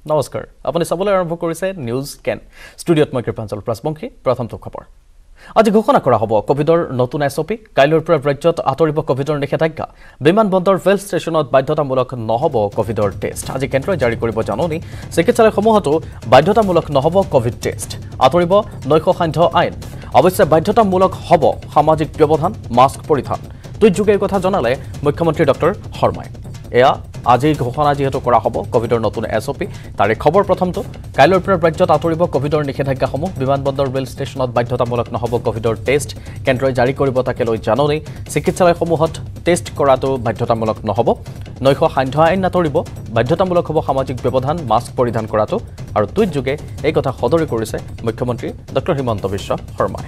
নমস্কাৰ আপুনি চাবলৈ আৰম্ভ কৰিছে নিউজ 10 ষ্টুডিঅত মই কৃপাঞ্চল প্ৰাসবংশী প্ৰথমটো খবৰ আজি ঘোষণা কৰা হ'ব কোভিডৰ নতুন SOP কাইলৈৰ পৰা ৰাজ্যত আঁতৰিব কোভিডৰ নিষেধাজ্ঞা বিমানবন্দৰ ৰেল ষ্টেচনত বাধ্যতামূলক নহ'ব কোভিডৰ টেষ্ট আজি কেন্দ্ৰই জাৰি কৰিব জাননী চিকিৎসালয়সমূহতো বাধ্যতামূলক নহ'ব কোভিড টেষ্ট আঁতৰিব নৈশসাধ্য আইন অৱশ্যে বাধ্যতামূলক হ'ব সামাজিক ব্যৱধান মাস্ক পৰিধান টুইট যোগে কথা জনালে মুখ্যমন্ত্ৰী ডক্টৰ শৰ্মাই এয়া আজি ঘোষণা যেহেতু কৰা হ'ব কোভিডৰ নতুন SOP তাৰে খবৰ প্ৰথমটো কাইলৈৰ পৰা ৰাজ্যত আঁতৰিব কোভিডৰ নিষেধাজ্ঞাসমূহ বিমানবন্দৰ ৰেল ষ্টেচনত বাধ্যতামূলক নহ'ব কোভিডৰ টেষ্ট কেন্দ্ৰই জাৰি কৰিব তাকে লৈ জাননী চিকিৎসালয়সমূহত টেষ্ট কৰাটো বাধ্যতামূলক নহ'ব নৈশসাধ্য আইন আঁতৰিব বাধ্যতামূলক হ'ব সামাজিক ব্যৱধান মাস্ক পৰিধান কৰাটো আৰু টুইট যোগে এই কথা সদৰি কৰিছে মুখ্যমন্ত্ৰী ডক্টৰ হিমন্ত বিশ্ব শৰ্মাই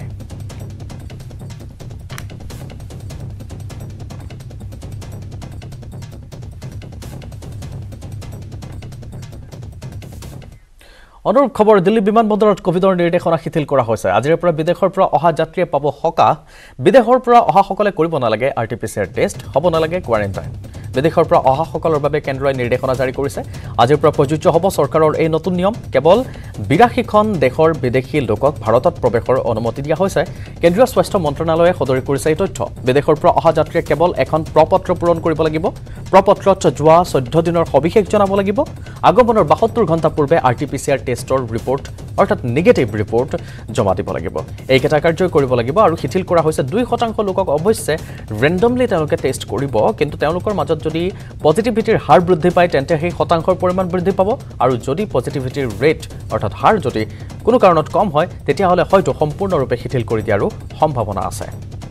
অনুৰূপ খবৰ দিল্লী বিমানবন্দৰত কোভিডৰ নিৰ্দেশনা শিথিল কৰা হৈছে আজিৰ পৰা বিদেশৰ পৰা অহা যাত্ৰীয়ে পাব সকাহ বিদেশৰ পৰা অহা সকলে কৰিব নালাগে RT-PCR টেষ্ট হ'ব নালাগে কোৱাৰেণ্টাইন বিদেশৰ পৰা অহা সকলৰ বাবে কেন্দ্ৰই নিৰ্দেশনা জাৰি কৰিছে আজিৰ পৰা প্ৰযোজ্য হ'ব চৰকাৰৰ এই নতুন নিয়ম কেৱল 82খন দেশৰ বিদেশী লোকক ভাৰতত প্ৰৱেশৰ অনুমতি দিয়া হৈছে কেন্দ্ৰীয় স্বাস্থ্য মন্ত্ৰালয়ে সদৰি কৰিছে এই তথ্য বিদেশৰ পৰা অহা যাত্ৰীয়ে কেৱল এখন প্ৰপত্ৰ পূৰণ কৰিব লাগিব প্ৰপত্ৰত যোৱা 14 দিনৰ সবিশেষ জনাব লাগিব আগমনৰ 72 ঘণ্টা পূৰ্বে RT-PCR টেষ্টৰ ৰিপৰ্ট অৰ্থাৎ নেগেটিভ ৰিপৰ্ট জমা দিব লাগিব এই কেটা কাৰ্য কৰিব লাগিব আৰু শিথিল কৰা হৈছে 2% লোকক অৱশ্যে ৰেন্ডমলি তেওঁলোকে টেষ্ট কৰিব কিন্তু তেওঁলোকৰ মাজত যদি পজিটিভিটিৰ হাৰ বৃদ্ধি পায় তেন্তে সেই শতাংশৰ পৰিমাণ বৃদ্ধি পাব আৰু যদি পজিটিভিটিৰ ৰেট অৰ্থাৎ হাৰ যদি কোনো কাৰণত কম হয় তেতিয়া হলে হয়তো সম্পূৰ্ণৰূপে শিথিল কৰি দিয়াৰো সম্ভাৱনা আছে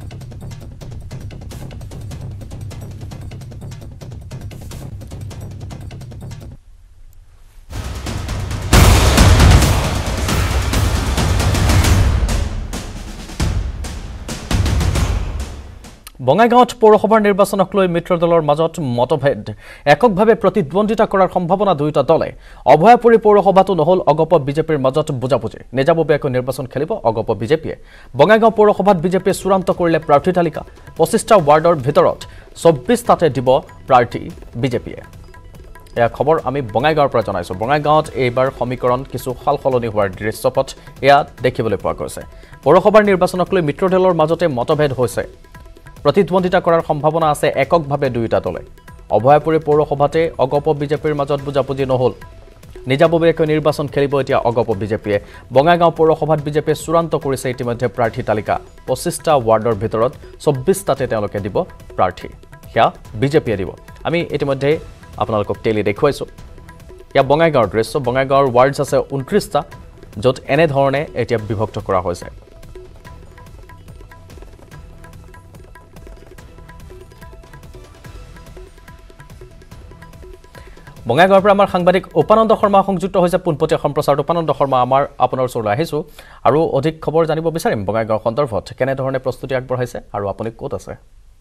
বঙাইগাঁৱত পৌৰসভাৰ নিৰ্বাচনক লৈ মিত্ৰ দলৰ মাজত মতভেদ এককভাৱে প্ৰতিদ্বন্দ্বিতা কৰাৰ সম্ভাৱনা দুয়োটা দলে অভয়াপুৰী পৌৰসভাটো নহল অগপ বিজেপিৰ মাজত বুজাবুজি নিজাববীয়াকৈ নিৰ্বাচন খেলিব অগপ বিজেপিয়ে বঙাইগাঁও পৌৰসভাত বিজেপিয়ে চূড়ান্ত কৰিলে প্ৰাৰ্থী তালিকা 25টা ৱাৰ্ডৰ ভিতৰত 24টাতে দিব প্ৰাৰ্থী বিজেপিয়ে এয়া খবৰ আমি বঙাইগাঁৱৰ পৰা জনাইছো বঙাইগাঁৱত এইবাৰ সমীকৰণ কিছু সালসলনি হোৱাৰ দৃশ্যপট এয়া দেখিবলৈ পোৱা গৈছে পৌৰসভাৰ নিৰ্বাচনক লৈ মিত্ৰ দলৰ মাজতে মতভেদ হৈছে প্ৰতিদ্বন্দ্বিতা কৰাৰ সম্ভাৱনা আছে এককভাৱে দুয়োটা দলে অভয়াপুৰী পৌৰসভাতে অগপ বিজেপিৰ মাজত বুজাবুজি নহল নিজাববীয়াকৈ নিৰ্বাচন খেলিব এতিয়া অগপ বিজেপিয়ে বঙাইগাঁও পৌৰসভাত বিজেপিয়ে চূড়ান্ত কৰিছে ইতিমধ্যে প্ৰাৰ্থী তালিকা 25টা ৱাৰ্ডৰ ভিতৰত 24টাতে তেওঁলোকে দিব প্ৰাৰ্থী সেয়া বিজেপিয়ে দিব আমি ইতিমধ্যে আপোনালোকক টেলি দেখুৱাইছো ইয়া বঙাইগাঁৱৰ দৃশ্য বঙাইগাঁৱৰ ৱাৰ্ডছ আছে 29টা য'ত এনে ধৰণে এতিয়া বিভক্ত কৰা হৈছে বঙাইগাঁৱৰ পৰা আমাৰ সাংবাদিক উপানন্দ শৰ্মা সংযুক্ত হৈছে পোনপটীয়া সম্প্ৰচাৰ উপানন্দ শৰ্মা আমাৰ আপোনাৰ ওচৰলৈ আহিছো আৰু অধিক খবৰ জানিব বিচাৰিম বঙাইগাঁও সন্দৰ্ভত কেনে ধৰণে প্ৰস্তুতি আগবঢ়াইছে আৰু আপুনি ক'ত আছে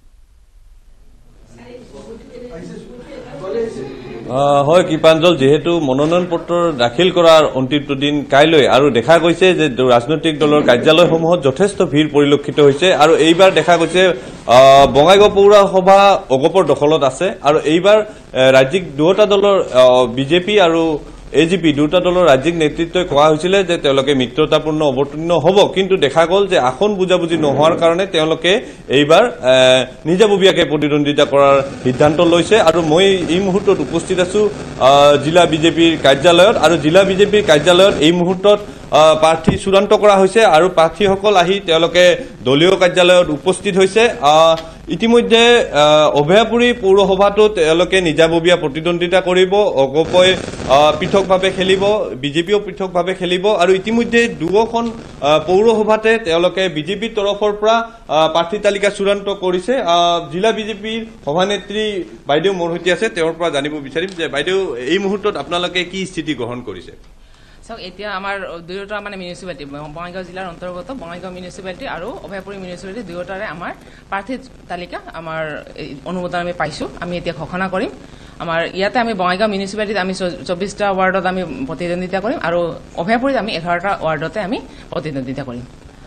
হয় কৃপাঞ্জল যেহেতু মনোনয়ন পত্ৰ দাখিল কৰাৰ অন্তিম দিন কাইলৈ আৰু দেখা গৈছে যে ৰাজনৈতিক দলৰ কাৰ্যালয়সমূহত যথেষ্ট ভিৰ পৰিলক্ষিত হৈছে আৰু এইবাৰ দেখা গৈছে বঙাইগাঁও পৌৰসভা অগপৰ দখলত আছে আৰু এইবাৰ ৰাজ্যিক দুটা দলৰ বিজেপি আৰু AGP দুটা দলৰ ৰাজ্যিক নেতৃত্বই কোৱা হৈছিল যে তেওঁলোকে মিত্ৰতাপূৰ্ণ অৱতীৰ্ণ হ'ব কিন্তু দেখা গ'ল যে আসন বুজাবুজি নোহোৱাৰ কাৰণে তেওঁলোকে এইবাৰ নিজাববীয়াকৈ প্ৰতিদ্বন্দ্বিতা কৰাৰ সিদ্ধান্ত লৈছে আৰু মই এই মুহূৰ্তত উপস্থিত আছো জিলা বিজেপিৰ কাৰ্যালয়ত আৰু জিলা বিজেপিৰ কাৰ্যালয়ত এই মুহূৰ্তত প্ৰাৰ্থী চূড়ান্ত কৰা হৈছে আৰু প্ৰাৰ্থীসকল আহি তেওঁলোকে দলীয় কাৰ্যালয়ত উপস্থিত হৈছে ইতিমধ্যে অভয়াপুৰী পৌৰসভাটো তেওঁলোকে নিজাববীয়া প্ৰতিদ্বন্দ্বিতা কৰিব অগপই পৃথকভাৱে খেলিব বিজেপিও পৃথকভাৱে খেলিব আৰু ইতিমধ্যে দুখন পৌৰসভাতে তেওঁলোকে বিজেপিৰ তৰফৰ পৰা প্ৰাৰ্থী তালিকা চূড়ান্ত কৰিছে জিলা বিজেপিৰ সভানেত্ৰী বাইদেউ মোৰ সৈতে আছে তেওঁৰ পৰা জানিব বিচাৰিম যে বাইদেউ এই মুহূৰ্তত আপোনালোকে কি স্থিতি গ্ৰহণ কৰিছে এতিয়া আমাৰ দুয়োটা মানে মিউনিচিপালিটি বঙাইগাঁও জিলাৰ অন্তৰ্গত বঙাইগাঁও মিউনিচিপালিটি আৰু অভয়াপুৰী মিউনিচিপালিটি দুয়োটাৰে আমাৰ প্ৰাৰ্থী তালিকা আমাৰ অনুমোদন আমি পাইছো আমি এতিয়া ঘোষণা কৰিম আমাৰ ইয়াতে আমি বঙাইগাঁও মিউনিচিপালিটিত আমি 24টা ৱাৰ্ডত আমি প্ৰতিদ্বন্দ্বিতা কৰিম আৰু অভয়াপুৰীত আমি 11টা ৱাৰ্ডতে আমি প্ৰতিদ্বন্দ্বিতা কৰিম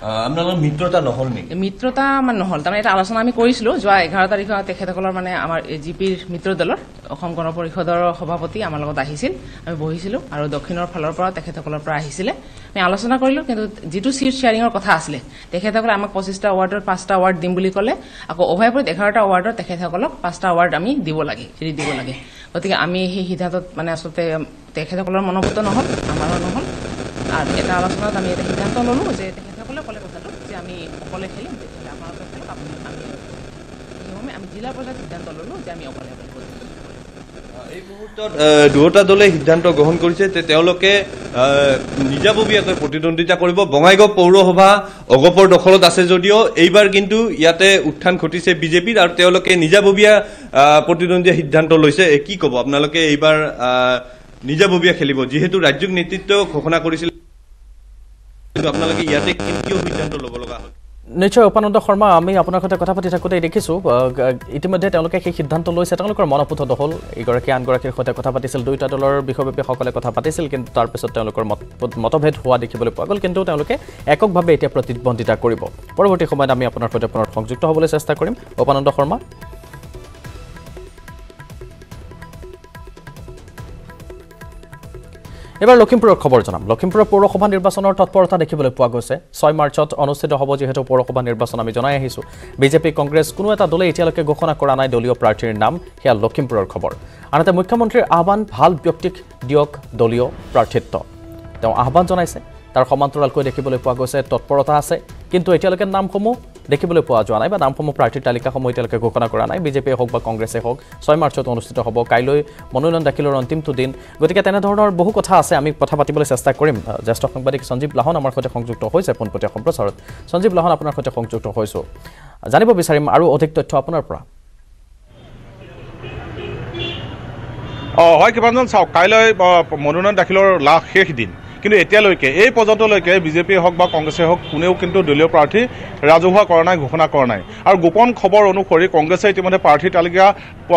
আপোনালোকৰ মিত্ৰতা নহল নেকি মিত্ৰতা মানে নহল তাৰমানে এটা আলোচনা আমি কৰিছিলো যোৱা 11 তাৰিখত তেখেতসকলৰ মানে আমাৰ জিপিৰ মিত্ৰ দলৰ অসম গণ পৰিষদৰ সভাপতি আমাৰ লগত আহিছিল আমি বহিছিলো আৰু দক্ষিণৰ ফালৰ পৰা তেখেতসকলৰ পৰা আহিছিলে আমি আলোচনা কৰিলো কিন্তু যেটো সিট শেয়াৰিংৰ কথা আছিল তেখেতসকলে আমাক 25টা ওয়াৰ্ডৰ 5টা ওয়াৰ্ড দিম বুলি ক'লে আকৌ অভয়পুৰত 11টা ওয়াৰ্ডৰ তেখেতসকলক 5টা ওয়াৰ্ড আমি দিব লাগে গতিকে আমি সেই সিদ্ধান্তত মানে আসলে তেখেতসকলৰ মনোভূত নহল আমাৰো নহল আৰু এটা আলোচনাত আমি এটা সিদ্ধান্ত ললো যে তেখেতসকলে ক'লে কথাটো যে আমি অকলে খেলিম তেতিয়াহ'লে আপোনালোকে খেলক আমি জিলা পৰ্যায়ত সিদ্ধান্ত ললো যে আমি অকলে খেলিম এই মুহূৰ্তত দুটা দলে সিদ্ধান্ত গ্ৰহণ কৰিছে যে তেওঁলোকে নিজাববীয়াকৈ প্ৰতিদ্বন্দ্বিতা কৰিব বঙাইগাঁও পৌৰসভা অগপৰ দখলত আছে যদিও এইবাৰ কিন্তু ইয়াতে উত্থান ঘটিছে বিজেপিৰ আৰু তেওঁলোকে নিজাববীয়া প্ৰতিদ্বন্দ্বিতা সিদ্ধান্ত লৈছে কি ক'ব আপোনালোকে এইবাৰ নিজাববীয়া খেলিব যেহেতু ৰাজ্যিক নেতৃত্ব ঘোষণা কৰিছিল কিন্তু আপোনালোকে ইয়াতে কিয় সিদ্ধান্ত ল'ব লগা হ'ল নিশ্চয় উপানন্দ শৰ্মা আমি আপোনাৰ সৈতে কথা পাতি থাকোঁতে দেখিছোঁ ইতিমধ্যে তেওঁলোকে সেই সিদ্ধান্ত লৈছে তেওঁলোকৰ মনপুত দখল এগৰাকী আনগৰাকীৰ সৈতে কথা পাতিছিল দুয়োটা দলৰ বিষয়ববীয়াসকলে কথা পাতিছিল কিন্তু তাৰপিছত তেওঁলোকৰ মতভেদ হোৱা দেখিবলৈ পোৱা গ'ল কিন্তু তেওঁলোকে এককভাৱে এতিয়া প্ৰতিদ্বন্দ্বিতা কৰিব পৰৱৰ্তী সময়ত আমি আপোনাৰ সৈতে পুনৰ সংযুক্ত হ'বলৈ চেষ্টা কৰিম উপানন্দ শৰ্মা এবাৰ লখিমপুৰৰ খবৰ জনাম লখিমপুৰৰ পৌৰসভা নিৰ্বাচনৰ তৎপৰতা দেখিবলৈ পোৱা গৈছে 6 মাৰ্চত অনুষ্ঠিত হ'ব যেহেতু পৌৰসভা নিৰ্বাচন আমি জনাই আহিছোঁ বিজেপি কংগ্ৰেছ কোনো এটা দলে এতিয়ালৈকে ঘোষণা কৰা নাই দলীয় প্ৰাৰ্থীৰ নাম সেয়া লখিমপুৰৰ খবৰ আনহাতে মুখ্যমন্ত্ৰীৰ আহ্বান ভাল ব্যক্তিক দিয়ক দলীয় প্ৰাৰ্থিত্ব তেওঁ আহ্বান জনাইছে তাৰ সমান্তৰালকৈ দেখিবলৈ পোৱা গৈছে তৎপৰতা আছে কিন্তু এতিয়ালৈকে নামসমূহ দেখিবলৈ পোৱা যোৱা নাই বা নামসমূহ প্ৰাৰ্থীৰ তালিকাসমূহ এতিয়ালৈকে ঘোষণা কৰা নাই বিজেপিয়ে হওক বা কংগ্ৰেছে হওক 6 মাৰ্চত অনুষ্ঠিত হ'ব কাইলৈ মনোনয়ন দাখিলৰ অন্তিমটো দিন গতিকে তেনেধৰণৰ বহু কথা আছে আমি কথা পাতিবলৈ চেষ্টা কৰিম জ্যেষ্ঠ সাংবাদিক সঞ্জীৱ লাহন আমাৰ সৈতে সংযুক্ত হৈছে পোনপটীয়া সম্প্ৰচাৰত সঞ্জীৱ লাহন আপোনাৰ সৈতে সংযুক্ত হৈছোঁ জানিব বিচাৰিম আৰু অধিক তথ্য আপোনাৰ পৰা হয় কিমানজন চাওক কাইলৈ মনোনয়ন দাখিলৰ লাষ্ট শেষ দিন কিন্তু এতিয়ালৈকে এই পৰ্যন্তলৈকে বিজেপিয়ে হওক বা কংগ্ৰেছে হওক কোনেও কিন্তু দলীয় প্ৰাৰ্থী ৰাজহুৱা কৰা নাই ঘোষণা কৰা নাই আৰু গোপন খবৰ অনুসৰি কংগ্ৰেছে ইতিমধ্যে প্ৰাৰ্থী তালিকা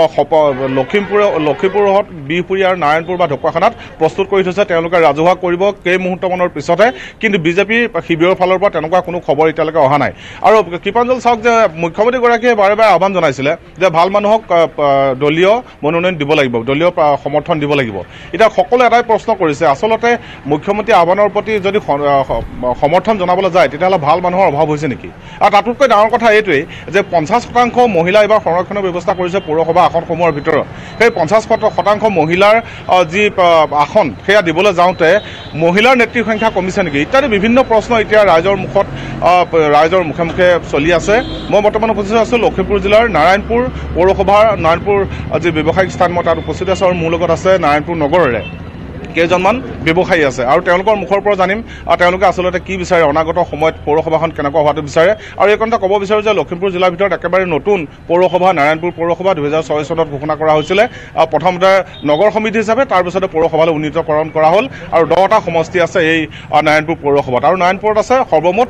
লখিমপুৰত বিহপুৰী আৰু নাৰায়ণপুৰ বা ঢকুৱাখানাত প্ৰস্তুত কৰি থৈছে তেওঁলোকে ৰাজহুৱা কৰিব কেই মুহূৰ্তমানৰ পিছতে কিন্তু বিজেপি শিবিৰৰ ফালৰ পৰা তেনেকুৱা কোনো খবৰ এতিয়ালৈকে অহা নাই আৰু কৃপাঞ্জল চাওক যে মুখ্যমন্ত্ৰীগৰাকীয়ে বাৰে বাৰে আহ্বান জনাইছিলে যে ভাল মানুহক দলীয় মনোনয়ন দিব লাগিব দলীয় সমৰ্থন দিব লাগিব এতিয়া সকলোৱে এটাই প্ৰশ্ন কৰিছে আচলতে মুখ্যমন্ত্ৰী আহ্বানৰ প্ৰতি যদি সমৰ্থন জনাবলৈ যায় তেতিয়াহ'লে ভাল মানুহৰ অভাৱ হৈছে নেকি আৰু তাতোতকৈ ডাঙৰ কথা এইটোৱেই যে 50% মহিলা এইবাৰ সংৰক্ষণৰ ব্যৱস্থা কৰিছে পৌৰসভা আসনসমূহৰ ভিতৰত সেই 50% মহিলাৰ যি আসন সেয়া দিবলৈ যাওঁতে মহিলাৰ নেত্ৰীৰ সংখ্যা কমিছে নেকি ইত্যাদি বিভিন্ন প্ৰশ্ন এতিয়া ৰাইজৰ মুখে মুখে চলি আছে মই বৰ্তমান উপস্থিত আছোঁ লখিমপুৰ জিলাৰ নাৰায়ণপুৰ পৌৰসভাৰ নাৰায়ণপুৰ যি ব্যৱসায়িক স্থান মই তাত উপস্থিত আছোঁ আৰু মোৰ লগত আছে নাৰায়ণপুৰ নগৰৰে কেইজনমান ব্যৱসায়ী আছে আৰু তেওঁলোকৰ মুখৰ পৰা জানিম তেওঁলোকে আচলতে কি বিচাৰে অনাগত সময়ত পৌৰসভাখন কেনেকুৱা হোৱাটো বিচাৰে আৰু এই কথা ক'ব বিচাৰোঁ যে লখিমপুৰ জিলাৰ ভিতৰত একেবাৰে নতুন পৌৰসভা নাৰায়ণপুৰ পৌৰসভা 2006 চনত ঘোষণা কৰা হৈছিলে প্ৰথমতে নগৰ সমিতি হিচাপে তাৰপিছতে পৌৰসভালৈ উন্নীতকৰণ কৰা হ'ল আৰু 10টা সমষ্টি আছে এই নাৰায়ণপুৰ পৌৰসভাত আৰু নাৰায়ণপুৰত আছে সৰ্বমুঠ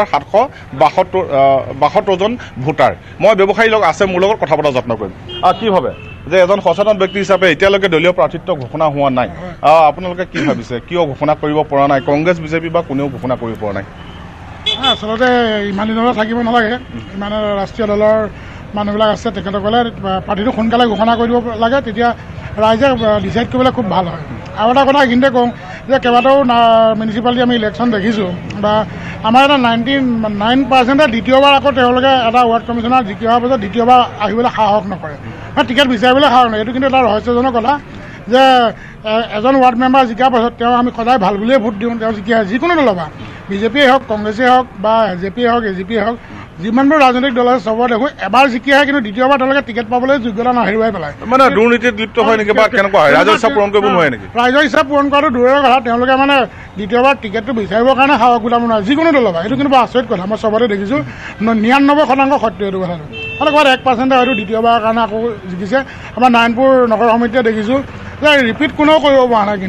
4772জন ভোটাৰ মই ব্যৱসায়ী লগ আছে মোৰ লগত কথা পতাৰ যত্ন কৰিম কি ভাবে যে এজন সচেতন ব্যক্তি হিচাপে এতিয়ালৈকে দলীয় প্ৰাৰ্থিত্ব ঘোষণা হোৱা নাই আপোনালোকে কি ভাবিছে কিয় ঘোষণা কৰিব পৰা নাই কংগ্ৰেছ বিজেপি বা কোনেও ঘোষণা কৰিব পৰা নাই আচলতে ইমান দিনলৈ থাকিব নালাগে ইমান ৰাষ্ট্ৰীয় দলৰ মানুহবিলাক আছে তেখেতসকলে প্ৰাৰ্থীটো সোনকালে ঘোষণা কৰিব লাগে তেতিয়া ৰাইজে ডিচাইড কৰিবলৈ খুব ভাল হয় আৰু এটা কথা এইখিনিতে কওঁ যে কেইবাটাও মিউনিচিপালিটি আমি ইলেকশ্যন দেখিছোঁ বা আমাৰ এটা 99% দ্বিতীয়বাৰ আকৌ তেওঁলোকে এটা ৱাৰ্ড কমিশ্যনাৰ জিকি হোৱাৰ পাছত দ্বিতীয়বাৰ আহিবলৈ সাহস নকৰে টিকেট বিচাৰিবলৈ সাহস নকৰে এইটো কিন্তু এটা ৰহস্যজনক কথা যে এজন ৱাৰ্ড মেম্বাৰ জিকাৰ পাছত তেওঁ আমি সদায় ভাল বুলিয়ে ভোট দিওঁ তেওঁ জিকি আহে যিকোনো দলৰ পৰা বিজেপিয়ে হওক কংগ্ৰেছেই হওক বা এজেপিয়ে হওক এজিপিয়ে হওক যিমানবোৰ ৰাজনৈতিক দল আছে চবৰে দেখোঁ এবাৰ জিকি আহে কিন্তু দ্বিতীয়বাৰ তেওঁলোকে টিকেট পাবলৈ যোগ্যতা হেৰুৱাই পেলায় মানে দুৰ্নীতিত লিপ্ত হয় নেকি বা কেনেকুৱা হয় ৰাইজৰ ইচ্ছা পূৰণ কৰিব নোৱাৰে নেকি ৰাইজৰ ইচ্ছা পূৰণ কৰাটো দূৰৰ কথা তেওঁলোকে মানে দ্বিতীয়বাৰ টিকেটটো বিচাৰিবৰ কাৰণে সাহস গোটাব নোৱাৰে যিকোনো দলৰ পৰা এইটো কিন্তু আচৰিত কথা মই চবতে দেখিছোঁ 99% সত্য এইটো কথাটো মানে ক'ৰবাত 1% হয়তো দ্বিতীয়বাৰৰ কাৰণে আকৌ জিকিছে আমাৰ নাৰায়ণপুৰ নগৰ সমিতিয়ে দেখিছোঁ যে ৰিপিট কোনেও কৰিব পৰা নাই কিন্তু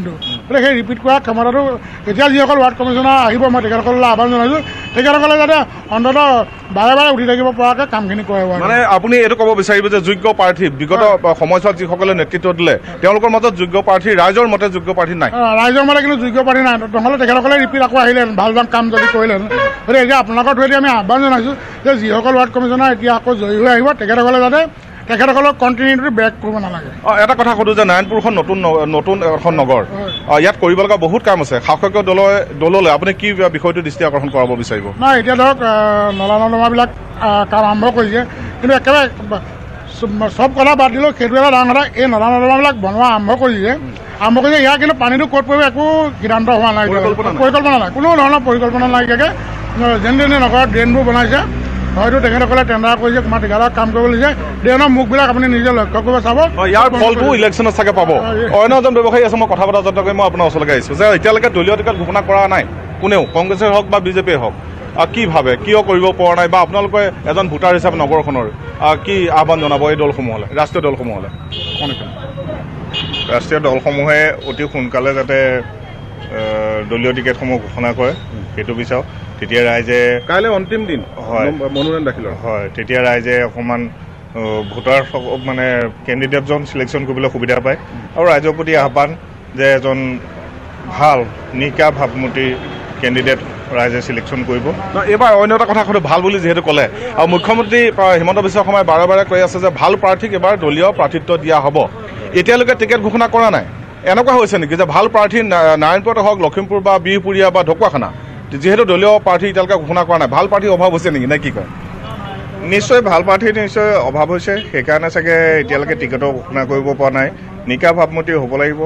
গতিকে সেই ৰিপিট কৰাৰ ক্ষমতাটো এতিয়া যিসকল ৱাৰ্ড কমিশ্যনাৰ আহিব মই তেখেতসকললৈ আহ্বান জনাইছোঁ তেখেতসকলে যাতে অন্ততঃ বাৰে বাৰে উঠি থাকিব পৰাকৈ কামখিনি কৰে মানে আপুনি এইটো ক'ব বিচাৰিব যে যোগ্য প্ৰাৰ্থী বিগত সময়ছোৱাত যিসকলে নেতৃত্ব দিলে তেওঁলোকৰ মাজত যোগ্য প্ৰাৰ্থী ৰাইজৰ মতে যোগ্য প্ৰাৰ্থী নাই ৰাইজৰ মতে কিন্তু যোগ্য প্ৰাৰ্থী নাই নহ'লে তেখেতসকলে ৰিপিট আকৌ আহিলেন ভাল ভাল কাম যদি কৰিলেন গতিকে এতিয়া আপোনালোকৰ থ্ৰুৱেদি আমি আহ্বান জনাইছোঁ যে যিসকল ৱাৰ্ড কমিশ্যনাৰ এতিয়া আকৌ জয়ী হৈ আহিব তেখেতসকলে যাতে তেখেতসকলক কণ্টিনিউটি ব্ৰেক কৰিব নালাগে এটা কথা সোধোঁ যে নাৰায়ণপুৰখন নতুন এখন নগৰ ইয়াত কৰিব লগা বহুত কাম আছে শাসকীয় দললৈ আপুনি কি বিষয়টো দৃষ্টি আকৰ্ষণ কৰাব বিচাৰিব নাই এতিয়া ধৰক নলা নৰ্দমাবিলাক কাম আৰম্ভ কৰিছে কিন্তু একেবাৰে চব কথা বাদ দিলেও সেইটো এটা ডাঙৰ কথা এই নলা নৰ্দমাবিলাক বনোৱা আৰম্ভ কৰিছে ইয়াৰ কিন্তু পানীটো ক'ত পৰিব একো সিদ্ধান্ত হোৱা নাই পৰিকল্পনা নাই কোনো ধৰণৰ পৰিকল্পনা নাইকিয়াকৈ যেনে তেনে নগৰত ড্ৰেইনবোৰ বনাইছে হয়তো তেখেতসকলে টেণ্ডাৰ কৰিছে তোমাৰ ঠিকাদাৰক কাম কৰিব লাগিছে ড্ৰেইনৰ মুখবিলাক আপুনি নিজে লক্ষ্য কৰিব চাব ইয়াৰ ফলটো ইলেকশ্যনত চাগে পাব অন্য এজন ব্যৱসায়ী আছে মই কথা পতা যত্ন কৰি মই আপোনাৰ ওচৰলৈকে আহিছোঁ যে এতিয়ালৈকে দলীয় টিকট ঘোষণা কৰা নাই কোনেও কংগ্ৰেছে হওক বা বিজেপিয়ে হওক কি ভাবে কিয় কৰিব পৰা নাই বা আপোনালোকে এজন ভোটাৰ হিচাপে নগৰখনৰ কি আহ্বান জনাব এই দলসমূহলৈ ৰাষ্ট্ৰীয় দলসমূহলৈ ৰাষ্ট্ৰীয় দলসমূহে অতি সোনকালে যাতে দলীয় টিকেটসমূহ ঘোষণা কৰে সেইটো বিচাৰোঁ তেতিয়া ৰাইজে কাইলৈ অন্তিম দিন হয় মনোনয়ন দাখিলৰ হয় তেতিয়া ৰাইজে অকণমান ভোটাৰ মানে কেণ্ডিডেটজন চিলেকশ্যন কৰিবলৈ সুবিধা পায় আৰু ৰাইজৰ প্ৰতি আহ্বান যে এজন ভাল নিকা ভাৱমূৰ্তি কেণ্ডিডেট ৰাইজে চিলেকশ্যন কৰিব এইবাৰ অন্য এটা কথা সোধোঁ ভাল বুলি যিহেতু ক'লে আৰু মুখ্যমন্ত্ৰী হিমন্ত বিশ্ব শৰ্মাই বাৰে বাৰে কৈ আছে যে ভাল প্ৰাৰ্থীক এবাৰ দলীয় প্ৰাৰ্থিত্ব দিয়া হ'ব এতিয়ালৈকে টিকেট ঘোষণা কৰা নাই এনেকুৱা হৈছে নেকি যে ভাল প্ৰাৰ্থী নাৰায়ণপুৰতে হওক লখিমপুৰ বা বিহপুৰীয়া বা ঢকুৱাখানা যিহেতু দলীয় প্ৰাৰ্থী এতিয়ালৈকে ঘোষণা কৰা নাই ভাল প্ৰাৰ্থীৰ অভাৱ হৈছে নেকি নে কি কয় নিশ্চয় ভাল প্ৰাৰ্থীৰ নিশ্চয় অভাৱ হৈছে সেইকাৰণে চাগে এতিয়ালৈকে টিকেটো ঘোষণা কৰিব পৰা নাই নিকা ভাৱমূৰ্তি হ'ব লাগিব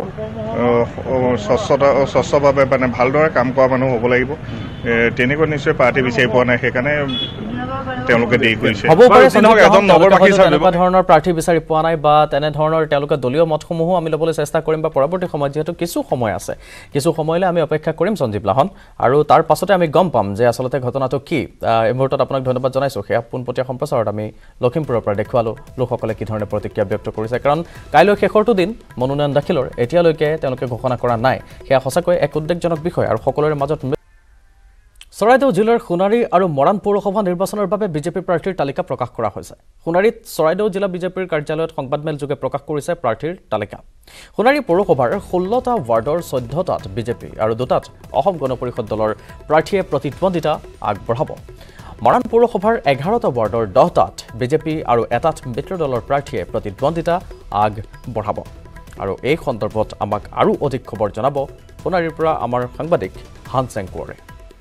স্বচ্ছভাৱে মানে ভালদৰে কাম কৰা মানুহ হ'ব লাগিব তেনেকুৱা নিশ্চয় প্ৰাৰ্থী বিচাৰি পোৱা নাই সেইকাৰণে তেওঁলোকে দেৰি কৰিছে হ'ব পাৰে তেনেকুৱা ধৰণৰ প্ৰাৰ্থী বিচাৰি পোৱা নাই বা তেনেধৰণৰ তেওঁলোকে দলীয় মতসমূহো আমি ল'বলৈ চেষ্টা কৰিম বা পৰৱৰ্তী সময়ত যিহেতু কিছু সময় আছে কিছু সময়লৈ আমি অপেক্ষা কৰিম সঞ্জীৱ লাহন আৰু তাৰ পাছতে আমি গম পাম যে আচলতে ঘটনাটো কি এই মুহূৰ্তত আপোনাক ধন্যবাদ জনাইছোঁ সেয়া পোনপটীয়া সম্প্ৰচাৰত আমি লখিমপুৰৰ পৰা দেখুৱালোঁ লোকসকলে কি ধৰণে প্ৰতিক্ৰিয়া ব্যক্ত কৰিছে কাৰণ কাইলৈ শেষৰটো দিন মনোনয়ন দাখিলৰ এতিয়ালৈকে তেওঁলোকে ঘোষণা কৰা নাই সেয়া সঁচাকৈ এক উদ্বেগজনক বিষয় আৰু সকলোৰে মাজত চৰাইদেউ জিলাৰ সোণাৰী আৰু মৰাণ পৌৰসভা নিৰ্বাচনৰ বাবে বিজেপি প্ৰাৰ্থীৰ তালিকা প্ৰকাশ কৰা হৈছে সোণাৰীত চৰাইদেউ জিলা বিজেপিৰ কাৰ্যালয়ত সংবাদমেলযোগে প্ৰকাশ কৰিছে প্ৰাৰ্থীৰ তালিকা সোণাৰী পৌৰসভাৰ 16টা ৱাৰ্ডৰ 14টাত বিজেপি আৰু 2টাত অসম গণ পৰিষদ দলৰ প্ৰাৰ্থীয়ে প্ৰতিদ্বন্দ্বিতা আগবঢ়াব মৰাণ পৌৰসভাৰ 11টা ৱাৰ্ডৰ 10টাত বিজেপি আৰু 1টাত মিত্ৰ দলৰ প্ৰাৰ্থীয়ে প্ৰতিদ্বন্দ্বিতা আগবঢ়াব আৰু এই সন্দৰ্ভত আমাক আৰু অধিক খবৰ জনাব সোণাৰীৰ পৰা আমাৰ সাংবাদিক হানচেং কোঁৱৰে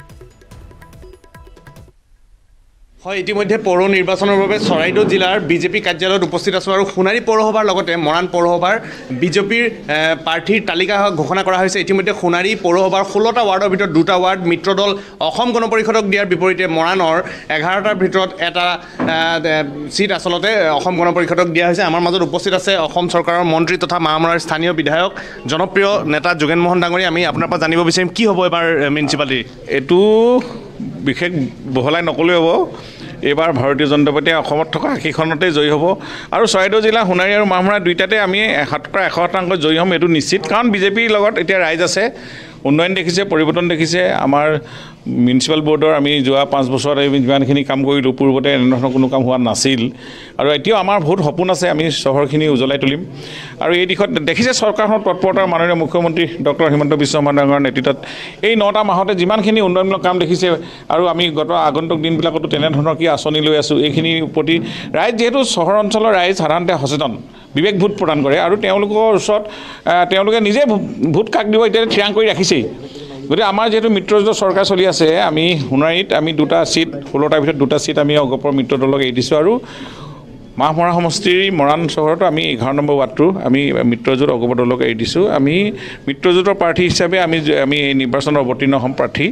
হয় ইতিমধ্যে পৌৰ নিৰ্বাচনৰ বাবে চৰাইদেউ জিলাৰ বিজেপি কাৰ্যালয়ত উপস্থিত আছোঁ আৰু সোণাৰী পৌৰসভাৰ লগতে মৰাণ পৌৰসভাৰ বিজেপিৰ প্ৰাৰ্থীৰ তালিকা ঘোষণা কৰা হৈছে ইতিমধ্যে সোণাৰী পৌৰসভাৰ 16টা ৱাৰ্ডৰ ভিতৰত 2টা ৱাৰ্ড মিত্ৰ দল অসম গণ পৰিষদক দিয়াৰ বিপৰীতে মৰাণৰ 11টাৰ ভিতৰত এটা চিট আচলতে অসম গণ পৰিষদক দিয়া হৈছে আমাৰ মাজত উপস্থিত আছে অসম চৰকাৰৰ মন্ত্ৰী তথা মাহমৰাৰ স্থানীয় বিধায়ক জনপ্ৰিয় নেতা যোগেন মোহন ডাঙৰী আমি আপোনাৰ পৰা জানিব বিচাৰিম কি হ'ব এবাৰ মিউনিচিপালিটি এইটো বিশেষ বহলাই নকলেও হ'ব এইবাৰ ভাৰতীয় জনতা পাৰ্টীয়ে অসমত থকা 80খনতে জয়ী হ'ব আৰু চৰাইদেউ জিলা সোণাৰী আৰু মাহমৰা দুইটাতে আমি 100% জয়ী হ'ম এইটো নিশ্চিত কাৰণ বিজেপিৰ লগত এতিয়া ৰাইজ আছে উন্নয়ন দেখিছে পৰিৱৰ্তন দেখিছে আমাৰ মিউনিচিপাল বোৰ্ডৰ আমি যোৱা 5 বছৰত যিমানখিনি কাম কৰিলোঁ পূৰ্বতে এনেধৰণৰ কোনো কাম হোৱা নাছিল আৰু এতিয়াও আমাৰ বহুত সপোন আছে আমি চহৰখিনি উজ্বলাই তুলিম আৰু এই দিশত দেখিছে চৰকাৰখনৰ তৎপৰতাৰ মাননীয় মুখ্যমন্ত্ৰী ডক্টৰ হিমন্ত বিশ্ব শৰ্মা ডাঙৰীয়াৰ নেতৃত্বত এই 9টা মাহতে যিমানখিনি উন্নয়নমূলক কাম দেখিছে আৰু আমি আগন্তুক দিনবিলাকতো তেনেধৰণৰ কি আঁচনি লৈ আছোঁ এইখিনিৰ প্ৰতি ৰাইজ যিহেতু চহৰ অঞ্চলৰ ৰাইজ সাধাৰণতে সচেতন বিবেক ভোট প্ৰদান কৰে আৰু তেওঁলোকৰ ওচৰত তেওঁলোকে নিজে ভোট কাক দিব এতিয়া থিৰাং কৰি ৰাখিছেই গতিকে আমাৰ যিহেতু মিত্ৰজোঁটৰ চৰকাৰ চলি আছে আমি সোণাৰীত আমি 2টা চিট 16টাৰ ভিতৰত 2টা চিট আমি অগপৰ মিত্ৰ দলক এৰি দিছোঁ আৰু মাহমৰা সমষ্টিৰ মৰাণ চহৰতো আমি 11 নম্বৰ ৱাৰ্ডটো আমি মিত্ৰজোঁট অগপ দলক এৰি দিছোঁ আমি মিত্ৰজোঁটৰ প্ৰাৰ্থী হিচাপে আমি এই নিৰ্বাচনৰ অৱতীৰ্ণ হ'ম প্ৰাৰ্থী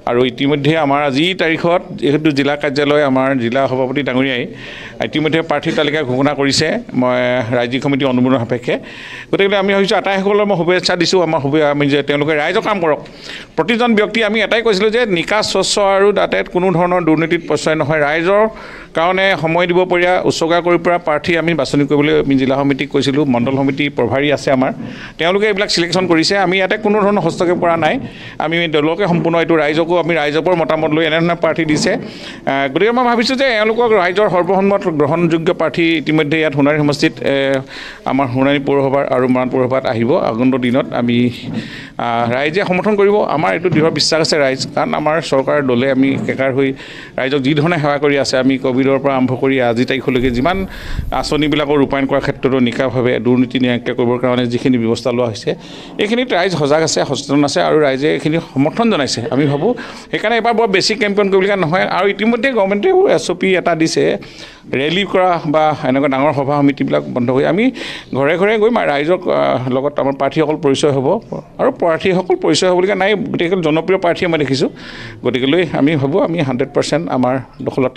আৰু ইতিমধ্যে আমাৰ আজি তাৰিখত যেহেতু জিলা কাৰ্যালয় আমাৰ জিলা সভাপতি ডাঙৰীয়াই ইতিমধ্যে প্ৰাৰ্থী তালিকা ঘোষণা কৰিছে মই ৰাজ্যিক সমিতি অনুমোদন সাপেক্ষে গতিকে আমি ভাবিছোঁ আটাইসকলৰ মই শুভেচ্ছা দিছোঁ আমাৰ আমি যে তেওঁলোকে ৰাইজৰ কাম কৰক প্ৰতিজন ব্যক্তি আমি এটাই কৈছিলোঁ যে নিকাচ স্বচ্ছ আৰু তাতে কোনো ধৰণৰ দুৰ্নীতিত প্ৰশ্ৰয় নহয় ৰাইজৰ কাৰণে সময় দিব পৰা উচৰ্গা কৰি পৰা প্ৰাৰ্থী আমি বাছনি কৰিবলৈ আমি জিলা সমিতিক কৈছিলোঁ মণ্ডল সমিতি প্ৰভাৰী আছে আমাৰ তেওঁলোকে এইবিলাক চিলেকশ্যন কৰিছে আমি ইয়াতে কোনো ধৰণৰ হস্তক্ষেপ কৰা নাই আমি দলকে সম্পূৰ্ণ এইটো ৰাইজকো আমি ৰাইজৰ মতামত লৈ এনেধৰণৰ প্ৰাৰ্থী দিছে গতিকে মই ভাবিছোঁ যে এওঁলোকক ৰাইজৰ সৰ্বসন্মত গ্ৰহণযোগ্য প্ৰাৰ্থী ইতিমধ্যে ইয়াত সোণাৰী সমষ্টিত আমাৰ সোণাৰী পৌৰসভাৰ আৰু মৰাণ পৌৰসভাত আহিব আগন্তুক দিনত আমি ৰাইজে সমৰ্থন কৰিব আমাৰ এইটো দৃঢ় বিশ্বাস আছে ৰাইজ কাৰণ আমাৰ চৰকাৰৰ দলে আমি একাৰ হৈ ৰাইজক যি ধৰণে সেৱা কৰি আছে আমি কোভিডৰ পৰা আৰম্ভ কৰি আজি তাৰিখলৈকে যিমান আঁচনিবিলাকৰ ৰূপায়ণ কৰাৰ ক্ষেত্ৰতো নিকাভাৱে দুৰ্নীতি নিৰাক্ত কৰিবৰ কাৰণে যিখিনি ব্যৱস্থা লোৱা হৈছে এইখিনিত ৰাইজ সজাগ আছে সচেতন আছে আৰু ৰাইজে এইখিনি সমৰ্থন জনাইছে আমি ভাবোঁ সেইকাৰণে এবাৰ বৰ বেছি কেম্পেইন কৰিবলগীয়া নহয় আৰু ইতিমধ্যে গভৰ্ণমেণ্টেও SOP এটা দিছে ৰেলী কৰা বা এনেকুৱা ডাঙৰ সভা সমিতিবিলাক বন্ধ কৰি আমি ঘৰে ঘৰে গৈ ৰাইজক লগত আমাৰ প্ৰাৰ্থীসকল পৰিচয় হ'ব আৰু প্ৰাৰ্থীসকল পৰিচয় হ'বলগীয়া নাই গোটেইসকল জনপ্ৰিয় প্ৰাৰ্থীয়ে মই দেখিছোঁ গতিকেলৈ আমি ভাবোঁ আমি 100% আমাৰ দখলত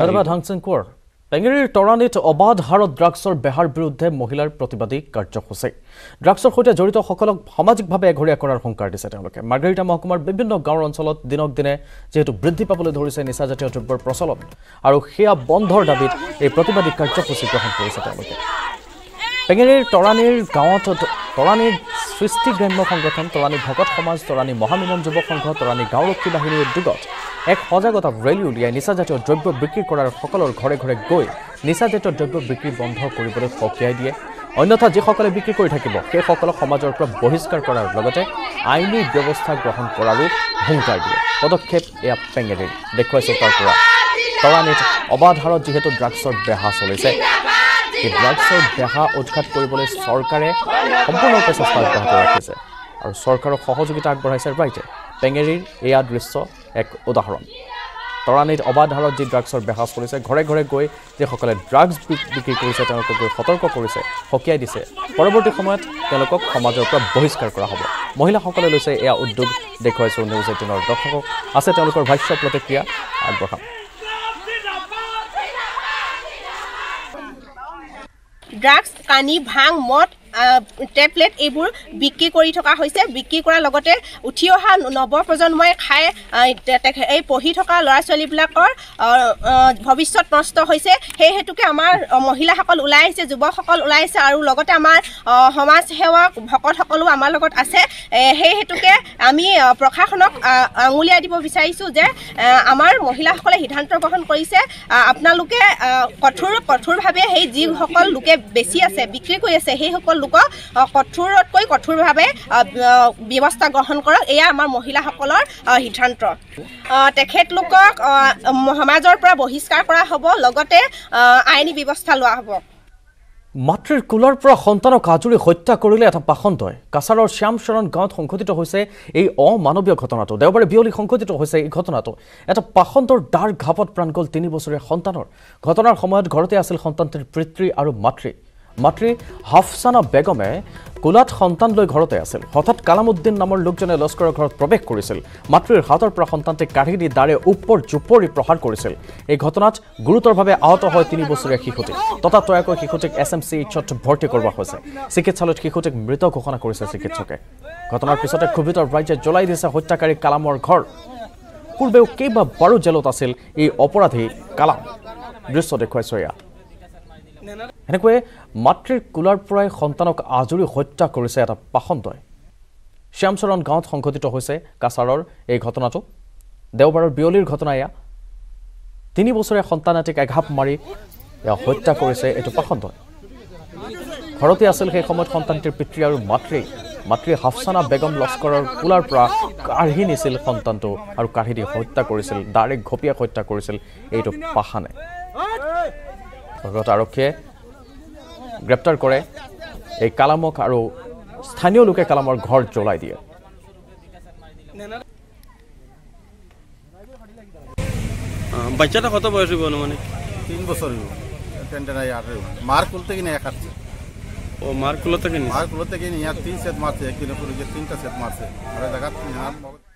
পেঙেৰীৰ তৰাণীত অবাধ হাৰত ড্ৰাগছৰ বেহাৰ বিৰুদ্ধে মহিলাৰ প্ৰতিবাদী কাৰ্যসূচী ড্ৰাগছৰ সৈতে জড়িত সকলক সামাজিকভাৱে এঘৰীয়া কৰাৰ সংকাৰ দিছে তেওঁলোকে মাৰ্ঘেৰিটা মহকুমাৰ বিভিন্ন গাঁৱৰ অঞ্চলত দিনক দিনে যেহেতু বৃদ্ধি পাবলৈ ধৰিছে নিচাজাতীয় দ্ৰব্যৰ প্ৰচলন আৰু সেয়া বন্ধৰ দাবীত এই প্ৰতিবাদী কাৰ্যসূচী গ্ৰহণ কৰিছে তেওঁলোকে পেঙেৰীৰ তৰাণীৰ গাঁৱত তৰাণীৰ সৃষ্টি গ্ৰাম্য সংগঠন তৰাণী ভকত সমাজ তৰাণী মহামিলন যুৱ সংঘ তৰাণী গাঁওৰক্ষী বাহিনীৰ উদ্যোগত এক সজাগতা ৰেলী উলিয়াই নিচাজাতীয় দ্ৰব্য বিক্ৰী কৰাৰ সকলৰ ঘৰে ঘৰে গৈ নিচাজাতীয় দ্ৰব্য বিক্ৰী বন্ধ কৰিবলৈ সকীয়াই দিয়ে অন্যথা যিসকলে বিক্ৰী কৰি থাকিব সেইসকলক সমাজৰ পৰা বহিষ্কাৰ কৰাৰ লগতে আইনী ব্যৱস্থা গ্ৰহণ কৰাৰো হুংকাৰ দিয়ে পদক্ষেপ এয়া পেঙেৰীৰ দেখুৱাইছে তাৰ পৰা তৰাণীত অবাধ হাৰত যিহেতু ড্ৰাগছৰ বেহা চলিছে এই ড্ৰাগছৰ বেহা উৎখাত কৰিবলৈ চৰকাৰে সম্পূৰ্ণৰূপে চেষ্টা অব্যাহত ৰাখিছে আৰু চৰকাৰক সহযোগিতা আগবঢ়াইছে ৰাইজে পেঙেৰীৰ এয়া দৃশ্য এক উদাহৰণ তৰাণীত অবাধ হাৰত যি ড্ৰাগছৰ বেহা চলিছে ঘৰে ঘৰে গৈ যিসকলে ড্ৰাগছ বিক্ৰী কৰিছে তেওঁলোকক গৈ সতৰ্ক কৰিছে সকীয়াই দিছে পৰৱৰ্তী সময়ত তেওঁলোকক সমাজৰ পৰা বহিষ্কাৰ কৰা হ'ব মহিলাসকলে লৈছে এয়া উদ্যোগ দেখুৱাইছোঁ নিউজ 18ৰ দৰ্শকক আছে তেওঁলোকৰ ভাষ্য প্ৰতিক্ৰিয়া আগবঢ়াম ড্ৰাগছ কানি ভাং মদ টেবলেট এইবোৰ বিক্ৰী কৰি থকা হৈছে বিক্ৰী কৰাৰ লগতে উঠি অহা নৱপ্ৰজন্মই খাই এই পঢ়ি থকা ল'ৰা ছোৱালীবিলাকৰ ভৱিষ্যত নষ্ট হৈছে সেই হেতুকে আমাৰ মহিলাসকল ওলাই আহিছে যুৱকসকল ওলাই আহিছে আৰু লগতে আমাৰ সমাজ সেৱক ভকতসকলো আমাৰ লগত আছে সেই হেতুকে আমি প্ৰশাসনক আঙুলিয়াই দিব বিচাৰিছোঁ যে আমাৰ মহিলাসকলে সিদ্ধান্ত গ্ৰহণ কৰিছে আপোনালোকে কঠোৰভাৱে সেই যিসকল লোকে বেছি আছে বিক্ৰী কৰি আছে সেইসকল লোকক কঠোৰতকৈ কঠোৰভাৱে ব্যৱস্থা গ্ৰহণ কৰক এয়া আমাৰ মহিলাসকলৰ সিদ্ধান্ত তেখেতলোকক সমাজৰ পৰা বহিষ্কাৰ কৰা হ'ব লগতে আইনী ব্যৱস্থা লোৱা হ'ব মাতৃৰ কোলৰ পৰা সন্তানক আজুৰি হত্যা কৰিলে এটা পাখণ্ডই কাছাৰৰ শ্যামচৰণ গাঁৱত সংঘটিত হৈছে এই অমানৱীয় ঘটনাটো দেওবাৰে বিয়লি সংঘটিত হৈছে এই ঘটনাটো এটা পাখণ্ডৰ দাৰ ঘাপত প্ৰাণ গ'ল 3 বছৰীয়া সন্তানৰ ঘটনাৰ সময়ত ঘৰতে আছিল সন্তানটিৰ পিতৃ আৰু মাতৃ হাফসানা বেগমে কোলাত সন্তান লৈ ঘৰতে আছিল হঠাৎ কালামুদ্দিন নামৰ লোকজনে লস্কৰৰ ঘৰত প্ৰৱেশ কৰিছিল মাতৃৰ হাতৰ পৰা সন্তানটিক কাঢ়ি দি দাৰে ওপৰ জুপৰি প্ৰহাৰ কৰিছিল এই ঘটনাত গুৰুতৰভাৱে আহত হয় 3 বছৰীয়া শিশুটি ততাতৈয়াকৈ শিশুটিক SMCHত ভৰ্তি কৰোৱা হৈছে চিকিৎসালয়ত শিশুটিক মৃত ঘোষণা কৰিছে চিকিৎসকে ঘটনাৰ পিছতে ক্ষোভিত ৰাইজে জ্বলাই দিছে হত্যাকাৰী কালামৰ ঘৰ পূৰ্বেও কেইবাবাৰো জেলত আছিল এই অপৰাধী কালাম দৃশ্য দেখুৱাইছে এয়া এনেকৈ মাতৃৰ কোলাৰ পৰাই সন্তানক আজুৰি হত্যা কৰিছে এটা পাখণ্ডই শ্যামচৰণ গাঁৱত সংঘটিত হৈছে কাছাৰৰ এই ঘটনাটো দেওবাৰৰ বিয়লিৰ ঘটনা এয়া 3 বছৰীয়া সন্তান এটিক এঘাপ মাৰি হত্যা কৰিছে এইটো পাখণ্ডই ঘৰতে আছিল সেই সময়ত সন্তানটিৰ পিতৃ আৰু মাতৃ হাফসানা বেগম লস্কৰৰ কোলাৰ পৰা কাঢ়ি নিছিল সন্তানটো আৰু কাঢ়ি দি হত্যা কৰিছিল ডাইৰেক্ট ঘপিয়াই হত্যা কৰিছিল এইটো পাখানে আৰক্ষীয়ে গ্ৰেপ্তাৰ কৰে এই কালামক আৰু স্থানীয় লোকে কালামৰ ঘৰ জ্বলাই দিয়ে বাচ্চাটা কত বয়স হইব মানে 3 বছর হইব টেন্ডারাই আর মার কুলতে কি না খাচ্ছে ও মার কুলতে কি নিয়া 3 সেট মারছে একদিনে পুরো 3টা সেট মারছে আর জায়গা